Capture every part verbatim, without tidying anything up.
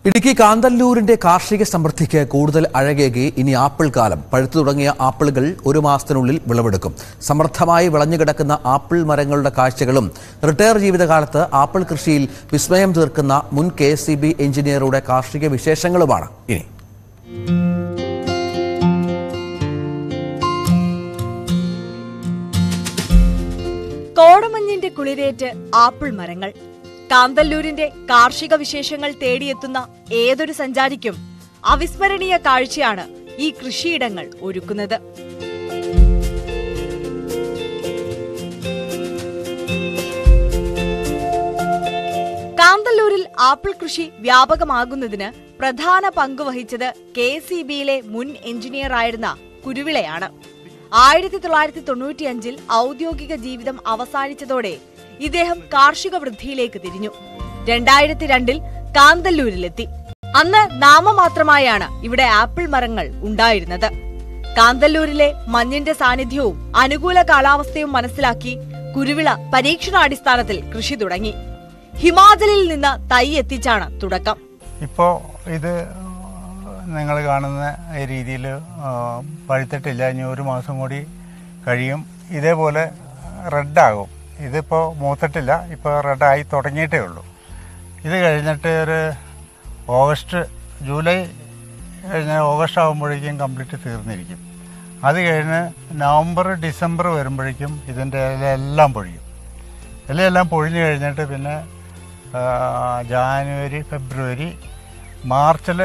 ഇടുക്കി കാന്തല്ലൂരിന്റെ കാർഷിക സമൃദ്ധിക്ക് കൂടുതൽ അഴകേകി ഇനി ആപ്പിൾ കാലം. പഴുത്തു തുടങ്ങിയ ആപ്പിളുകൾ ഒരു മാസത്തിനുള്ളിൽ വിളവെടുക്കും. സമൃദ്ധമായി വിളഞ്ഞുകിടക്കുന്ന ആപ്പിൾ മരങ്ങളുടെ കാഴ്ചകളും റിട്ടയർ ജീവിതകാലത്ത് ആപ്പിൾ കൃഷിയിൽ വിസ്മയം തീർക്കുന്ന മുൻ കെ എസ് ഇ ബി എഞ്ചിനീയറുടെ കാർഷിക വിശേഷങ്ങളുമാണ് ഇനി. കോടമഞ്ഞിന്റെ കുളിരേറ്റ് ആപ്പിൾ മരങ്ങൾ. കാന്തല്ലൂരിന്റെ കാർഷിക വിശേഷങ്ങൾ തേടിയെത്തുന്ന ഏതൊരു സഞ്ചാരിക്കും അവിസ്മരണീയ കാഴ്ചയാണ് ഈ കൃഷിയിടങ്ങൾ ഒരുക്കുന്നത്. കാന്തല്ലൂരിൽ ആപ്പിൾ കൃഷി വ്യാപകമാകുന്നതിന് പ്രധാന പങ്കുവഹിച്ചത് കെ എസ് ഇ ബിയിലെ മുൻ എഞ്ചിനീയർ ആയിരുന്ന കുരുവിളയാണ്. ആയിരത്തി തൊള്ളായിരത്തി തൊണ്ണൂറ്റിയഞ്ചിൽ ഔദ്യോഗിക ജീവിതം അവസാനിച്ചതോടെ ഇദ്ദേഹം കാർഷിക വൃദ്ധിയിലേക്ക് തിരിഞ്ഞു. രണ്ടായിരത്തി രണ്ടിൽ കാന്തല്ലൂരിലെത്തി. അന്ന് നാമമാത്രമായാണ് ഇവിടെ ആപ്പിൾ മരങ്ങൾ ഉണ്ടായിരുന്നത്. കാന്തല്ലൂരിലെ മഞ്ഞിന്റെ സാന്നിധ്യവും അനുകൂല കാലാവസ്ഥയും മനസ്സിലാക്കി കുരുവിള പരീക്ഷണാടിസ്ഥാനത്തിൽ കൃഷി തുടങ്ങി. ഹിമാചലിൽ നിന്ന് തൈ എത്തിച്ചാണ് തുടക്കം. ഇപ്പോ ഇത് നിങ്ങൾ കാണുന്ന രീതിയിൽ പഴുത്തിട്ടില്ല. ഇനി ഒരു മാസം കൂടി കഴിയും, ഇതേപോലെ റെഡാകും. ഇതിപ്പോൾ മൂത്തിട്ടില്ല, ഇപ്പോൾ റെഡായി തുടങ്ങിയിട്ടേ ഉള്ളൂ. ഇത് കഴിഞ്ഞിട്ട് ഒരു ഓഗസ്റ്റ് ജൂലൈ കഴിഞ്ഞ് ഓഗസ്റ്റ് ആകുമ്പോഴേക്കും കംപ്ലീറ്റ് തീർന്നിരിക്കും. അത് കഴിഞ്ഞ് നവംബർ ഡിസംബർ വരുമ്പോഴേക്കും ഇതിൻ്റെ ഇലയെല്ലാം പൊഴിയും. ഇലയെല്ലാം പൊഴിഞ്ഞു കഴിഞ്ഞിട്ട് പിന്നെ ജാനുവരി ഫെബ്രുവരി മാർച്ചിൽ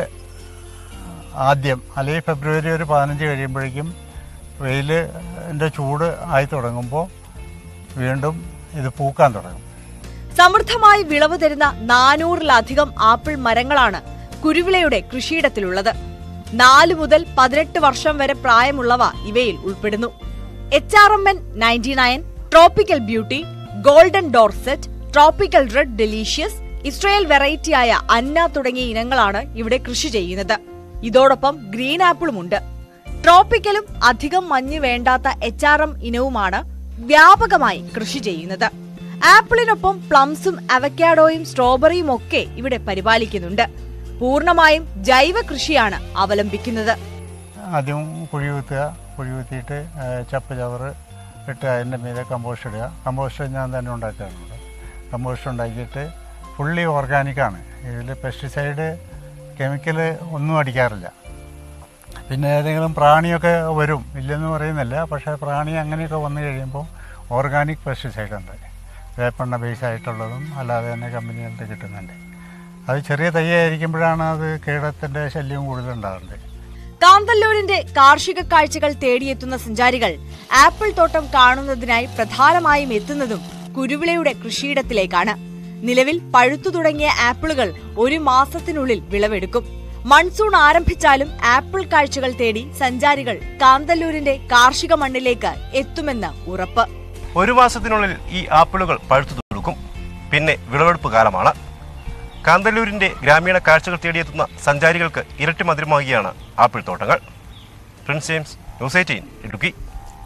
ആദ്യം അല്ലെങ്കിൽ ഫെബ്രുവരി ഒരു പതിനഞ്ച് കഴിയുമ്പോഴേക്കും വെയിലിൻ്റെ ചൂട് ആയി തുടങ്ങുമ്പോൾ വീണ്ടും ഇത് പൂക്കാൻ തുടങ്ങും. സമൃദ്ധമായി വിളവ് തരുന്ന നാനൂറിലധികം ആപ്പിൾ മരങ്ങളാണ് കുരുവിളയുടെ കൃഷിയിടത്തിലുള്ളത്. നാല് മുതൽ പതിനെട്ട് വർഷം വരെ പ്രായമുള്ളവ ഇവയിൽ ഉൾപ്പെടുന്നു. H R M N ninety nine, tropical beauty, golden Dorsett, tropical red delicious, Israel വെറൈറ്റിയായ അന്ന തുടങ്ങിയ ഇനങ്ങളാണ് ഇവിടെ കൃഷി ചെയ്യുന്നത്. ഇതോടൊപ്പം ഗ്രീൻ ആപ്പിളുമുണ്ട്. ട്രോപ്പിക്കലും അധികം മഞ്ഞ് വേണ്ടാത്ത എച്ച് ആർ എം ഇനവുമാണ് വ്യാപകമായി കൃഷി ചെയ്യുന്നത്. ആപ്പിളിനൊപ്പം പ്ലംസും അവക്കാഡോയും സ്ട്രോബെറിയും ഒക്കെ ഇവിടെ പരിപാലിക്കുന്നുണ്ട്. പൂർണ്ണമായും ജൈവ കൃഷിയാണ് അവലംബിക്കുന്നത്. ആദ്യം കുഴി കുത്തുക, കുഴി കുത്തിയിട്ട് ചപ്പ് ചവറ് ഇട്ട് അതിൻ്റെ മീതെ കമ്പോസ്റ്റ് ഇടുക. കമ്പോസ്റ്റ് ഞാൻ തന്നെ ഉണ്ടാക്കാറുണ്ട്. കമ്പോസ്റ്റ് ഉണ്ടാക്കിയിട്ട് ഫുള്ളി ഓർഗാനിക്കാണ്. ഇതിൽ പെസ്റ്റിസൈഡ് കെമിക്കൽ ഒന്നും അടിക്കാറില്ല. പിന്നെ ഏതെങ്കിലും പ്രാണിയൊക്കെ വരും, ഇല്ലെന്ന് പറയുന്നില്ല. പക്ഷേ പ്രാണി അങ്ങനെയൊക്കെ വന്നു കഴിയുമ്പോൾ ഓർഗാനിക് പെസ്റ്റിസൈഡ് ഉണ്ട്. വേപ്പെണ്ണ ബേസായിട്ടുള്ളതും അല്ലാതെ തന്നെ കമ്പനികളുടെ കിട്ടുന്നുണ്ട്. അത് ചെറിയ തൈയായിരിക്കുമ്പോഴാണ് അത് കീടത്തിൻ്റെ ശല്യം കൂടുതലുണ്ടാകുന്നത്. കാന്തല്ലൂരിന്റെ കാർഷിക കാഴ്ചകൾ തേടിയെത്തുന്ന സഞ്ചാരികൾ ആപ്പിൾ തോട്ടം കാണുന്നതിനായി പ്രധാനമായും എത്തുന്നതും കുരുവിളയുടെ കൃഷിയിടത്തിലേക്കാണ്. നിലവിൽ പഴുത്തു തുടങ്ങിയ ആപ്പിളുകൾ ഒരു മാസത്തിനുള്ളിൽ വിളവെടുക്കും. മൺസൂൺ ആരംഭിച്ചാലും ആപ്പിൾ കാഴ്ചകൾ തേടി സഞ്ചാരികൾ കാന്തല്ലൂരിന്റെ കാർഷിക മണ്ണിലേക്ക് എത്തുമെന്ന് ഉറപ്പ്. ഒരു മാസത്തിനുള്ളിൽ ഈ ആപ്പിളുകൾ പഴുത്തു തുടങ്ങും. പിന്നെ വിളവെടുപ്പ് കാലമാണ്. കാന്തല്ലൂരിന്റെ ഗ്രാമീണ കാഴ്ചകൾ തേടിയെത്തുന്ന സഞ്ചാരികൾക്ക് ഇരട്ടി മധുരമാകിയാണ് ആപ്പിൾ തോട്ടങ്ങൾ. Prince James, News Eighteen, Idukki.